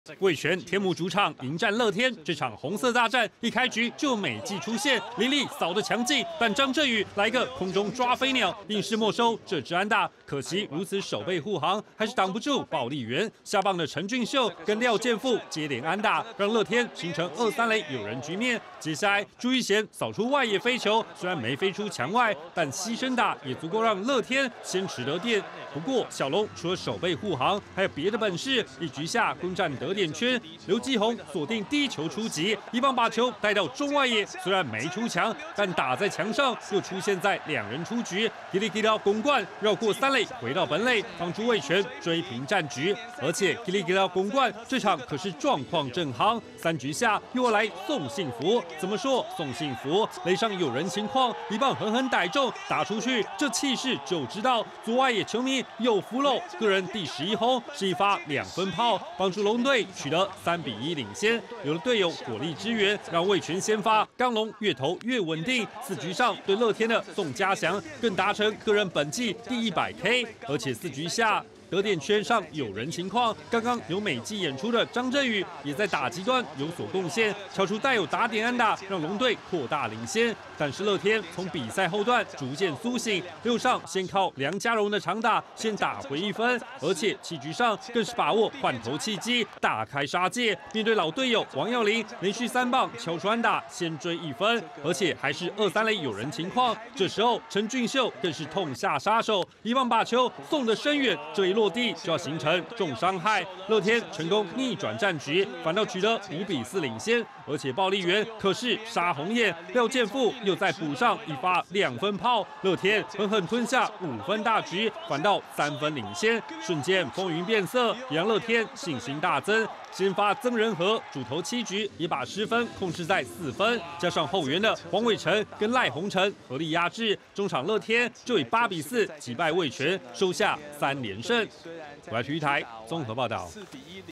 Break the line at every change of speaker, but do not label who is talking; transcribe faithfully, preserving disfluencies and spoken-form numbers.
味全天母主场迎战乐天，这场红色大战一开局就美技出现，林立扫的强劲，但张振宇来个空中抓飞鸟，硬是没收这支安打。可惜如此守备护航，还是挡不住暴力员下棒的陈俊秀跟廖健富接连安打，让乐天形成二三垒有人局面。接下来朱一贤扫出外野飞球，虽然没飞出墙外，但牺牲打也足够让乐天先取得点。不过小龙除了守备护航，还有别的本事，一局下攻占得点圈。刘继宏锁定第一球出击，一棒把球带到中外野，虽然没出墙，但打在墙上又出现在两人出局，吉利吉拉攻冠绕过三垒回到本垒，帮助味全追平战局。而且吉利吉拉攻冠这场可是状况正夯，三局下又要来宋幸福。怎么说？宋幸福垒上有人情况，一棒狠狠逮中，打出去，这气势就知道左外野球迷有福喽。个人第十一轰是一发两分炮，帮助龙队取得三比一领先。有了队友火力支援，让味全先发刚龙越投越稳定。四局上对乐天的宋家祥更达成个人本季第一百 K， 而且四局下得点圈上有人情况，刚刚有美技演出的张振宇也在打击端有所贡献，敲出带有打点安打，让龙队扩大领先。但是乐天从比赛后段逐渐苏醒，六上先靠梁家荣的长打先打回一分，而且七局上更是把握换投契机，大开杀戒。面对老队友王耀林，连续三棒敲出安打，先追一分，而且还是二三垒有人情况。这时候陈俊秀更是痛下杀手，一棒把球送得深远，这一落地就要形成重伤害。乐天成功逆转战局，反倒取得五比四领先。而且暴力员可是杀红眼，廖健富又再补上一发两分炮，乐天狠狠吞下五分大局，反倒三分领先。瞬间风云变色，也让乐天信心大增。先发曾仁和主投七局，也把失分控制在四分，加上后援的黄伟成跟赖鸿成合力压制，中场乐天就以八比四击败味全，收下三连胜。国家体育台综合报道。